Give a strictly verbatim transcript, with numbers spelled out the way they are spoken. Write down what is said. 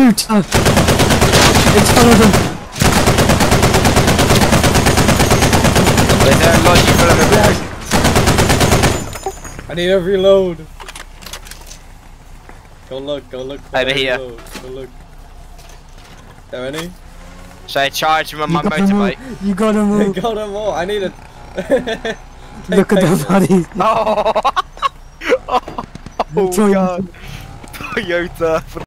Shoot her! It's one of them! Is there a logic full of them? I need a reload. Go look, go look. Over here. Reload. Go look. There any? Should I charge him on my You got them all. motorbike? You got them all. Got them all. I need it. Look at their bodies. Oh! Oh, Toyota. God. Toyota.